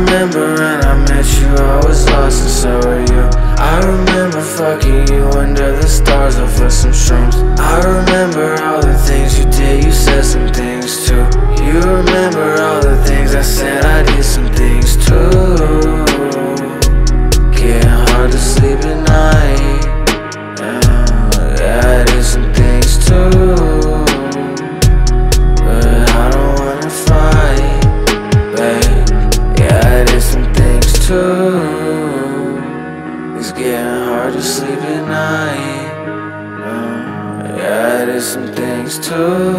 remember when I met you, I was lost and so were you. I remember fucking you under the stars over some shrooms. I remember all the things you did, you said some things too. You remember all the things I said, I did some things too. Getting hard to sleep at night. Yeah, I did some things too. But I don't wanna fight, babe. Yeah, I did some things too. It's getting hard to sleep at night. Yeah, I did some things too.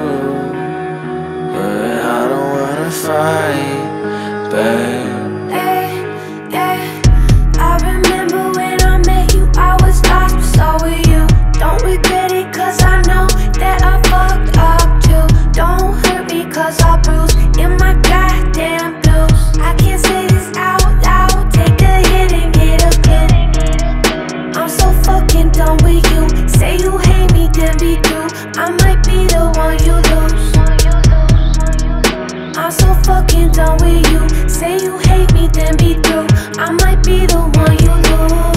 But I don't wanna fight, babe. I remember when I met you, I was lost, but so were you. Don't regret it, cause I know that I fucked up too. Don't hurt me, cause I bruised in my goddamn blues. I can't say this out loud, take a hit and get up. I'm so fucking done with you. Say you hate me, then be through. I might be the one you lose. I'm so fucking done with you. Say you hate me, then be through. I might be the one you lose.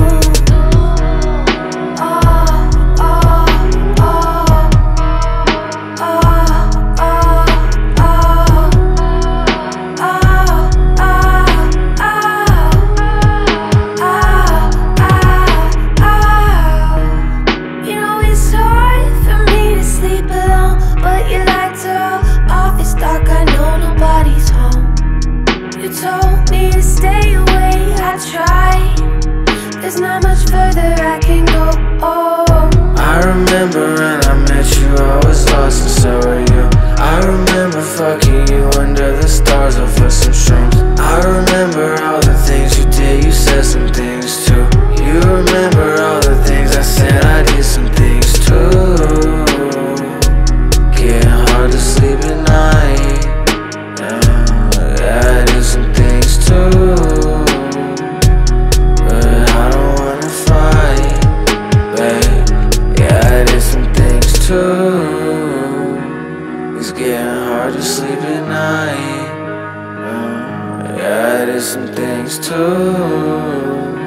You know it's hard for me to sleep alone, but your lights are off, it's dark, I know nobody's home. You told me to stay away, I tried. There's not much further I can go. I remember when I met you, I was lost and so were you. I remember fucking you under the stars over some shrooms. I remember all the things you did, you said some things too. You remember all the things I said, I did some things too. Getting hard to sleep at night. Yeah, I did some things too. But I don't wanna fight, babe. Yeah, I did some things too. It's getting hard to sleep at night. Yeah, I did some things too.